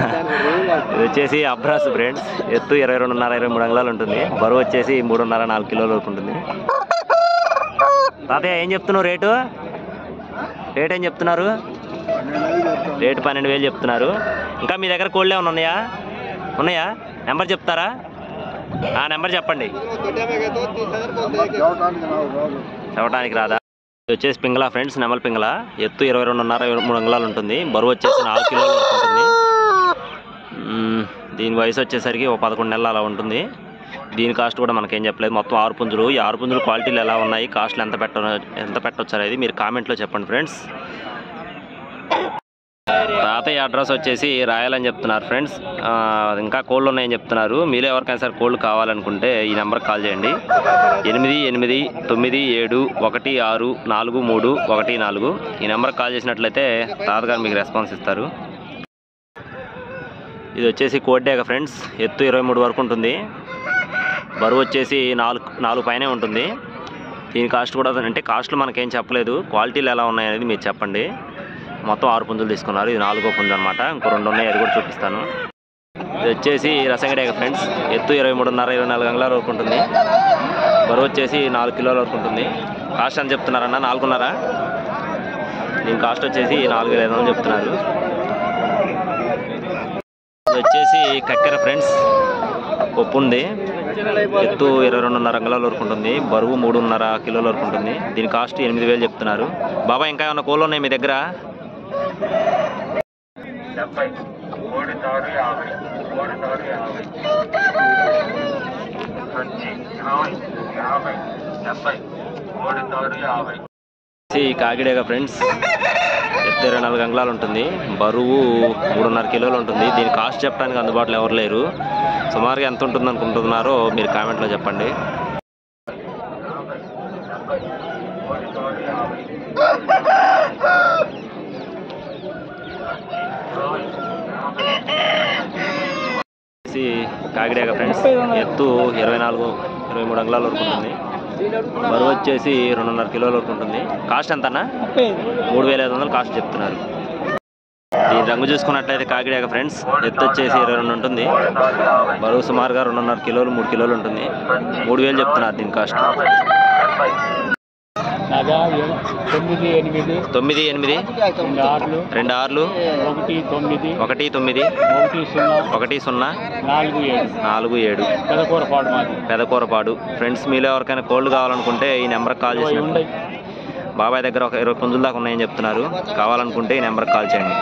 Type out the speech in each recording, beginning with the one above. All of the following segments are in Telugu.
ఇది వచ్చేసి అబ్రాస్ ఫ్రెండ్స్. ఎత్తు 22.5 23 అంగుళాలు ఉంటుంది. బరువు వచ్చేసి 3.5 4 కిలోల వరకు ఉంటుంది. తాతయ్య ఏం చెప్తున్నావు రేటు? రేట్ ఏం చెప్తున్నారు? రేటు 12,000 చెప్తున్నారు. ఇంకా మీ దగ్గర కోళ్ళు ఏమైనా ఉన్నాయా? ఉన్నాయా? నెంబర్ చెప్తారా? ఆ నెంబర్ చెప్పండి. చెప్పడానికి రాదా? ఇది వచ్చేసి పింగళ ఫ్రెండ్స్, నెమల్ పింగళ. ఎత్తు 22.5 23 అంగుళాలు ఉంటుంది. బరువు వచ్చేసి 4 కిలోల వరకు ఉంటుంది. దీని వయసు వచ్చేసరికి 11 నెలలు అలా ఉంటుంది. దీని కాస్ట్ కూడా మనకేం చెప్పలేదు. మొత్తం 6 పుంజులు. ఈ 6 పుంజులు క్వాలిటీలు ఎలా ఉన్నాయి, కాస్ట్లు ఎంత పెట్టవచ్చు అనేది మీరు కామెంట్లో చెప్పండి ఫ్రెండ్స్. తాతయ్య అడ్రస్ వచ్చేసి రాయాలని చెప్తున్నారు ఫ్రెండ్స్. ఇంకా కోళ్ళు ఉన్నాయని చెప్తున్నారు. మీరు ఎవరికైనా సరే కోళ్ళు కావాలనుకుంటే ఈ నెంబర్కి కాల్ చేయండి. 8897164314. ఈ నెంబర్కి కాల్ చేసినట్లయితే తాతగారు మీకు రెస్పాన్స్ ఇస్తారు. ఇది వచ్చేసి కోడ్డేగ ఫ్రెండ్స్. ఎత్తు 23 వరకు ఉంటుంది. బరువు వచ్చేసి 4 పైనే ఉంటుంది. దీని కాస్ట్ కూడా అంటే కాస్ట్లు మనకేం చెప్పలేదు. క్వాలిటీలు ఎలా ఉన్నాయనేది మీరు చెప్పండి. మొత్తం 6 పుంజులు తీసుకున్నారు. ఇది 4వ పుంజు అనమాట. ఇంకో 2 ఉన్నాయి, అది కూడా చూపిస్తాను. ఇది వచ్చేసి రసంగడేగ ఫ్రెండ్స్. ఎత్తు 23.5 24 అంగుళాల వరకు ఉంటుంది. బరువు వచ్చేసి 4 కిలోల వరకు ఉంటుంది. కాస్ట్ ఎంత చెప్తున్నారన్న? 4.5. దీని కాస్ట్ వచ్చేసి 4,500 చెప్తున్నారు. ఇది వచ్చేసి కక్కెర ఫ్రెండ్స్. పప్పు ఉంది. ఎత్తు 22.5 అంగుళాల వరకు ఉంటుంది. బరువు 3.5 కిలోల వరకు ఉంటుంది. దీని కాస్ట్ 8,000 చెప్తున్నారు. బాబా ఇంకా ఏమన్నా కోళ్ళు ఉన్నాయి మీ దగ్గర? కాకిడేగ ఫ్రెండ్స్. ఎత్తు 24 అంగుళాలు ఉంటుంది. బరువు 3.5 కిలోలు ఉంటుంది. దీని కాస్ట్ చెప్పడానికి అందుబాటులో ఎవరు లేరు. సుమారుగా ఎంత ఉంటుంది అనుకుంటున్నారో మీరు కామెంట్లో చెప్పండి. కాకిడేగ ఫ్రెండ్స్. ఎత్తు 23 అంగుళాల వరకు ఉంటుంది. బరువు వచ్చేసి 2.5 కిలోల వరకు ఉంటుంది. కాస్ట్ ఎంత అన్న? 3,500 కాస్ట్ చెప్తున్నారు. దీని రంగు చూసుకున్నట్లయితే కాకిడేగ ఫ్రెండ్స్. ఎత్తు వచ్చేసి 22 ఉంటుంది. బరువు సుమారుగా 2.5 కిలోలు 3 కిలోలు ఉంటుంది. 3,000 చెప్తున్నారు దీని కాస్ట్. 9 8 9 8 2 6 1 9 1 0 4 7 పెదకూరపాడు ఫ్రెండ్స్. మీలో ఎవరికైనా కోళ్ళు కావాలనుకుంటే ఈ నెంబర్కి కాల్ చేసినట్టు. బాబాయ్ దగ్గర ఒక 20 పుంజుల దాకా ఉన్నాయని చెప్తున్నారు. కావాలనుకుంటే ఈ నెంబర్కి కాల్ చేయండి.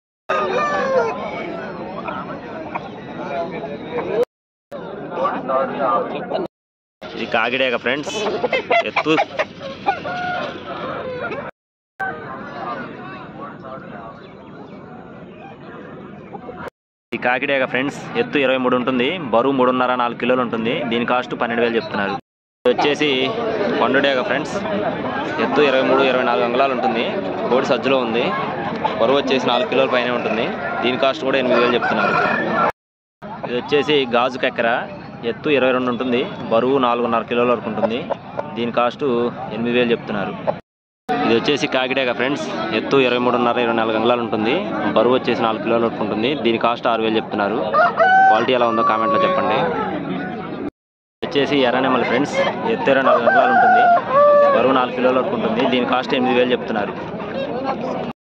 ఇది కాకిడేగ ఫ్రెండ్స్. ఎత్తు కాకిడేగ ఫ్రెండ్స్. ఎత్తు 23 ఉంటుంది. బరువు 3.5 4 కిలోలు ఉంటుంది. దీని కాస్ట్ 12,000 చెప్తున్నారు. ఇది వచ్చేసి పండుడేగ ఫ్రెండ్స్. ఎత్తు 23 24 అంగుళాలు ఉంటుంది. కోడి సజ్జలో ఉంది. బరువు వచ్చేసి 4 కిలోల పైన ఉంటుంది. దీని కాస్ట్ కూడా 8,000 చెప్తున్నారు. ఇది వచ్చేసి గాజు కక్కెర. ఎత్తు 22 ఉంటుంది. బరువు 4.5 కిలోల వరకు ఉంటుంది. దీని కాస్ట్ 8,000 చెప్తున్నారు. ఇది వచ్చేసి కాకిడేగ ఫ్రెండ్స్. ఎత్తు 23.5 24 అంగుళాలు ఉంటుంది. బరువు వచ్చేసి 4 కిలోల వరకు ఉంటుంది. దీని కాస్ట్ 6,000 చెప్తున్నారు. క్వాలిటీ ఎలా ఉందో కామెంట్లో చెప్పండి. వచ్చేసి ఎర్రనెమలి ఫ్రెండ్స్. ఎత్తు 24 అంగుళాలు ఉంటుంది. బరువు 4 కిలోల వరకు ఉంటుంది. దీని కాస్ట్ 8,000 చెప్తున్నారు.